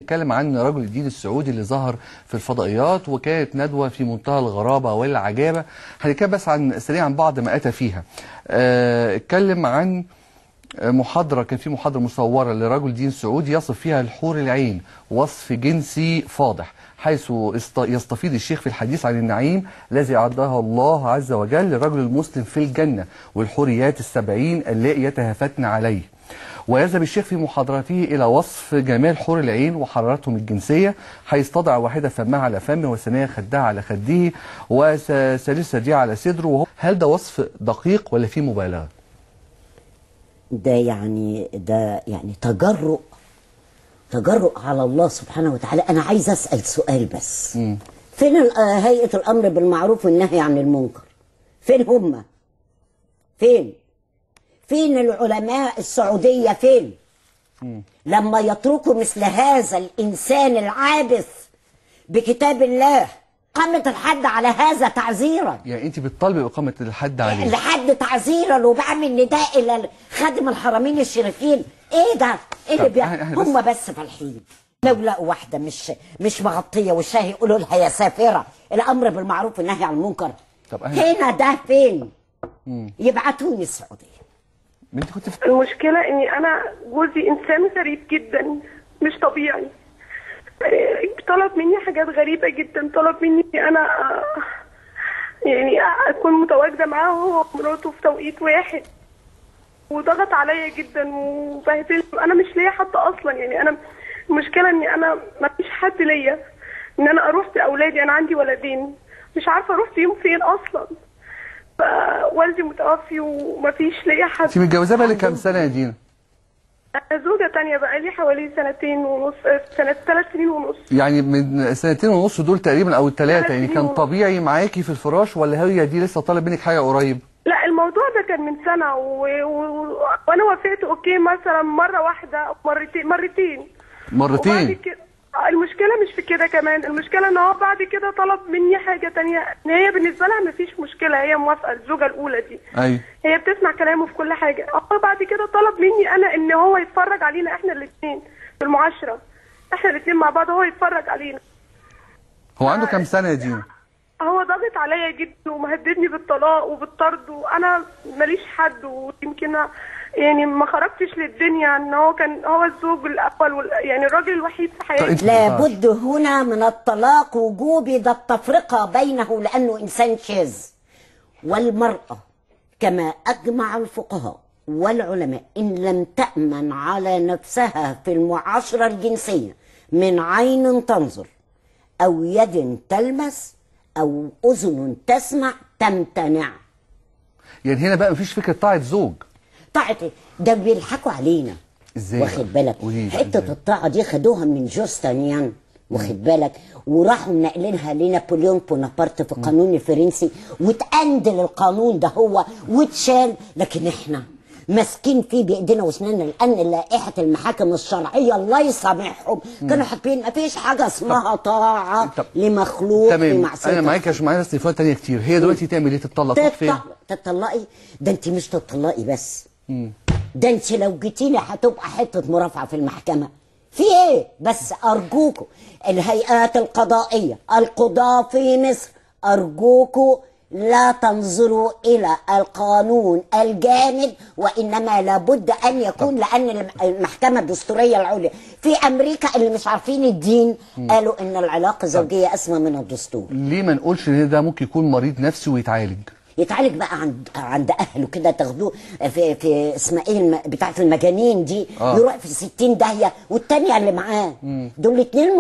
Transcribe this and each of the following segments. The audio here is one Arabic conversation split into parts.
بنتكلم عن رجل الدين السعودي اللي ظهر في الفضائيات، وكانت ندوة في منتهى الغرابة والعجابة. هنتكلم بس عن سريعا بعض ما أتى فيها. اتكلم عن محاضرة، كان في محاضرة مصورة لرجل دين سعودي يصف فيها الحور العين وصف جنسي فاضح، حيث يستفيض الشيخ في الحديث عن النعيم الذي أعدها الله عز وجل للرجل المسلم في الجنة والحوريات السبعين اللائي يتهافتن عليه. ويذهب الشيخ في محاضرته إلى وصف جمال حور العين وحرارتهم الجنسية، حيث تضع واحدة فمها على فمه والثانية خدها على خده وثالثة دي على صدره. هل ده وصف دقيق ولا فيه مبالغة؟ ده يعني تجرؤ على الله سبحانه وتعالى. أنا عايز أسأل سؤال بس. فين هيئة الأمر بالمعروف والنهي عن المنكر؟ فين هم؟ فين العلماء السعودية؟ فين؟ لما يتركوا مثل هذا الإنسان العابث بكتاب الله إقامة الحد على هذا تعزيرا. يعني أنت بتطالبي بإقامة الحد عليه؟ الحد تعزيرا، وبعمل نداء إلى خادم الحرمين الشريفين. إيه ده؟ إيه اللي بيحصل؟ هم بس فالحين لو لقوا واحدة مش مغطية وشها يقولوا لها يا سافرة الأمر بالمعروف والنهي عن المنكر. هنا ده فين؟ يبعتوني السعودية. المشكلة إني أنا جوزي إنسان غريب جدا مش طبيعي. طلب مني حاجات غريبة جدا، طلب مني أنا يعني أكون متواجدة معاه هو ومراته في توقيت واحد، وضغط عليا جدا وبهدلني. أنا مش ليا حد أصلا، يعني أنا المشكلة إني أنا ما فيش حد ليا إن أنا أروح بأولادي. أنا عندي ولدين مش عارفة أروح بيهم فين أصلا. والدي متوفي ومفيش ليا حد. انت متجوزاه بقالي كام سنة يا دينا؟ أنا زوجة تانية بقالي حوالي 3 سنين ونص. يعني من 2 ونص دول تقريبا أو ال3 يعني كان طبيعي معاكي في الفراش، ولا هي دي لسه طالب منك حاجة قريب؟ لا، الموضوع ده كان من سنة وأنا وافقت أوكي مثلا مرة واحدة أو مرتين. المشكلة مش في كده كمان، المشكلة ان هو بعد كده طلب مني حاجة تانية. ان هي بالنسبة لها مفيش مشكلة، هي موافقة. الزوجة الأولى دي أيوة. هي بتسمع كلامه في كل حاجة. هو بعد كده طلب مني أنا ان هو يتفرج علينا احنا الاثنين في المعاشرة، احنا الاثنين مع بعض، هو يتفرج علينا. هو عنده كام سنة يا دينا؟ هو ضاغط عليا جدا ومهددني بالطلاق وبالطرد، وانا ماليش حد، ويمكن يعني ما خرجتش للدنيا. ان هو كان هو الزوج الاول يعني الراجل الوحيد في حياتي. لابد هنا من الطلاق وجوبي، ده التفرقه بينه لانه انسان شاذ. والمراه كما اجمع الفقهاء والعلماء ان لم تامن على نفسها في المعاشره الجنسيه من عين تنظر او يد تلمس او اذن تسمع تمتنع. يعني هنا بقى مفيش فكره طاعه زوج. طاعه ده بيضحكوا علينا. ازاي؟ واخد بالك؟ حته الطاعه دي خدوها من جوستنيان، واخد بالك؟ وراحوا منقلينها لنابليون بونابرت في القانون الفرنسي، واتأندل القانون ده هو واتشال. لكن احنا ماسكين فيه بايدينا واسناننا، لان لائحه المحاكم الشرعيه الله يسامحهم كانوا حاطين ما فيش حاجه اسمها طاعه لمخلوق في معصيه. انا معاك عشان معايا استفاده ثانيه كتير. هي دلوقتي تعمل ايه؟ تطلق فين؟ تطلقي؟ ده انت مش تطلقي بس، ده انت لو جيتي لي هتبقى حته مرافعه في المحكمه. في ايه؟ بس ارجوكوا الهيئات القضائيه، القضاه في مصر، ارجوكوا لا تنظروا إلى القانون الجامد، وإنما لابد أن يكون، لأن المحكمة الدستورية العليا في أمريكا اللي مش عارفين الدين قالوا إن العلاقة الزوجية أسمى من الدستور. ليه ما نقولش إن ده ممكن يكون مريض نفسي ويتعالج؟ يتعالج بقى عند أهله كده، تاخدوه في اسمها إيه بتاعة المجانين دي، يروح في 60 داهية، والتانية اللي معاه دول الاتنين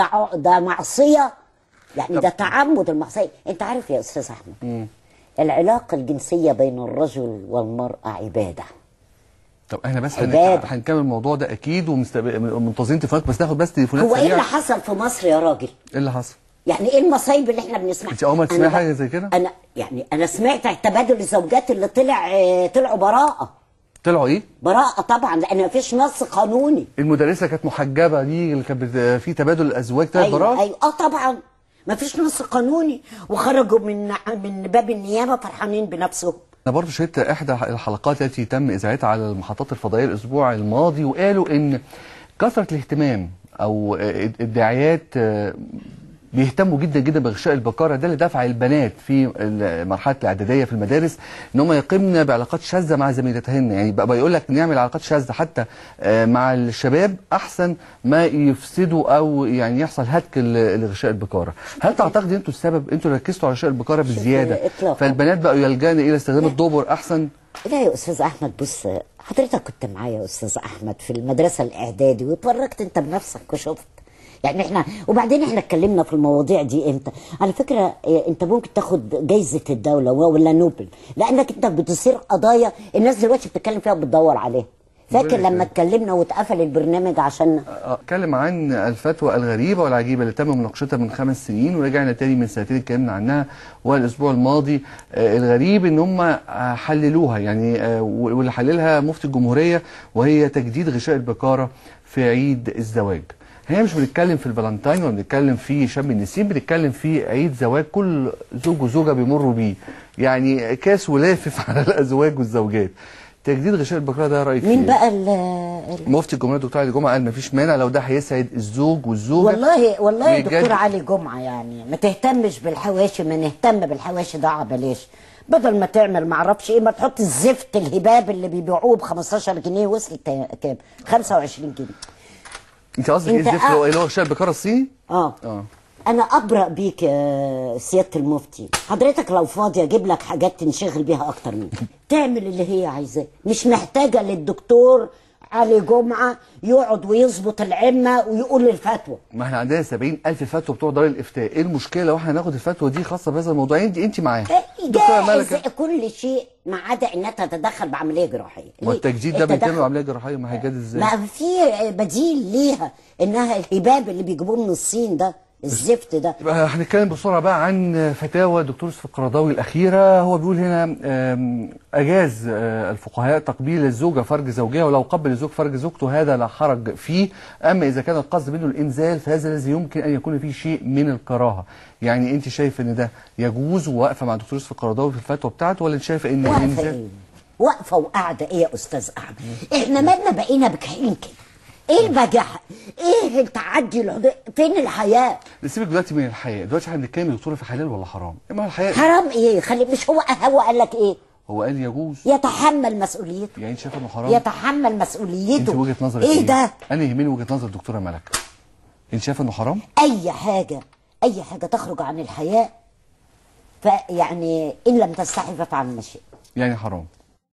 ده معصية، يعني ده تعمد المعصية. انت عارف يا استاذ احمد، العلاقة الجنسية بين الرجل والمرأة عبادة. طب احنا بس هنكمل الموضوع ده اكيد، ومنتظرين تليفونات، بس ناخد بس تليفونات سريعة. هو ايه اللي حصل في مصر يا راجل؟ ايه اللي حصل؟ يعني ايه المصايب اللي احنا بنسمعها؟ انت اول ما تسمعي حاجة زي كده؟ انا سمعت تبادل الزوجات اللي طلعوا براءة. طلعوا ايه؟ براءة طبعا، لان مفيش نص قانوني. المدرسة كانت محجبة دي اللي كانت في تبادل الازواج طلعت براءة؟ ايوه طبعا، ما فيش نص قانوني، وخرجوا من باب النيابه فرحانين بنفسهم. انا برضه شاهدت احدى الحلقات التي تم اذاعتها على المحطات الفضائيه الاسبوع الماضي، وقالوا ان كثره الاهتمام او الداعيات بيهتموا جدا جدا بغشاء البكاره، ده اللي دفع البنات في مرحله الاعداديه في المدارس ان هم يقمن بعلاقات شاذه مع زميلتهن. يعني بقى يقول لك نعمل علاقات شاذه حتى مع الشباب احسن ما يفسدوا او يعني يحصل هتك لغشاء البكاره. هل تعتقد انتوا السبب، انتوا ركزتوا على غشاء البكاره بزياده فالبنات بقوا يلجأن الى استخدام الدبر احسن؟ لا يا استاذ احمد، بص حضرتك كنت معايا يا استاذ احمد في المدرسه الاعدادي واتفرجت انت بنفسك وشفت. يعني احنا وبعدين احنا اتكلمنا في المواضيع دي امتى؟ على فكره انت ممكن تاخد جايزه الدوله ولا نوبل، لانك انت بتصير قضايا الناس دلوقتي بتتكلم فيها وبتدور عليها. فاكر لما اتكلمنا واتقفل البرنامج عشان اتكلم عن الفتوى الغريبه والعجيبه اللي تم مناقشتها من 5 سنين ورجعنا تاني من سنتين اتكلمنا عنها، والاسبوع الماضي الغريب ان هم حللوها يعني واللي حللها مفتي الجمهوريه، وهي تجديد غشاء البكاره في عيد الزواج. هي مش بنتكلم في الفالنتاين ولا بنتكلم في شم النسيم، بنتكلم في عيد زواج كل زوج وزوجه بيمروا بيه، يعني كاس ولافف على الازواج والزوجات. تجديد غشاء البكاره ده رايك مين فيه؟ بقى مفتي الجمهوريه الدكتور علي جمعه قال مفيش مانع لو ده هيسعد الزوج والزوجه. والله يا دكتور علي جمعه، يعني ما تهتمش بالحواشي، ما نهتم بالحواشي ده بلاش، بدل ما تعمل معرفش ايه ما تحط الزفت الهباب اللي بيبيعوه ب 15 جنيه وصل كام؟ 25 جنيه. انت قصدك ايه الزفت اللي هو غشاء البكاره الصيني؟ انا ابرأ بيك يا سياده المفتي، حضرتك لو فاضي اجيب لك حاجات تنشغل بيها اكتر منك، تعمل اللي هي عايزاه، مش محتاجه للدكتور علي جمعه يقعد ويظبط العمه ويقول الفتوى. ما احنا عندنا 70,000 فتوى بتوع دار الافتاء، ايه المشكله لو احنا ناخد الفتوى دي خاصه بهذا الموضوع؟ انت معاها جائز كل شيء ما عدا انها تتدخل بعمليه جراحيه. والتجديد ده بيتم بعمليه جراحيه، ما هيجدد ازاي؟ ما في بديل ليها، انها الهباب اللي بيجيبوه من الصين ده، الزفت ده. يبقى هنتكلم بسرعه بقى عن فتاوى الدكتور يوسف القرضاوي الاخيره. هو بيقول هنا اجاز الفقهاء تقبيل الزوجه فرج زوجها، ولو قبل الزوج فرج زوجته هذا لا حرج فيه، اما اذا كان القصد منه الانزال فهذا الذي يمكن ان يكون فيه شيء من الكراهه. يعني انت شايف ان ده يجوز وواقفه مع الدكتور يوسف القرضاوي في الفتوى بتاعته، ولا انت شايفه ان الانزال واقفه وقاعده ايه يا استاذ احمد؟ احنا مالنا بقينا بكحين كده؟ ايه البجاحه؟ ايه التعدي الحدود؟ فين الحياه؟ سيبك دلوقتي من الحياه، دلوقتي احنا بنتكلم يا دكتوره في حلال ولا حرام؟ ما الحياه حرام ايه؟ خلي مش هو قال لك ايه؟ هو قال يجوز، يتحمل مسؤوليته. يعني انت شايفه انه حرام؟ يتحمل مسؤوليته. انت وجهه نظرك ايه ده؟ انا يهمني وجهه نظر الدكتوره ملك. انت شايفه انه حرام؟ اي حاجه تخرج عن الحياه، فيعني ان لم تستحي فافعل ما شئت. يعني حرام.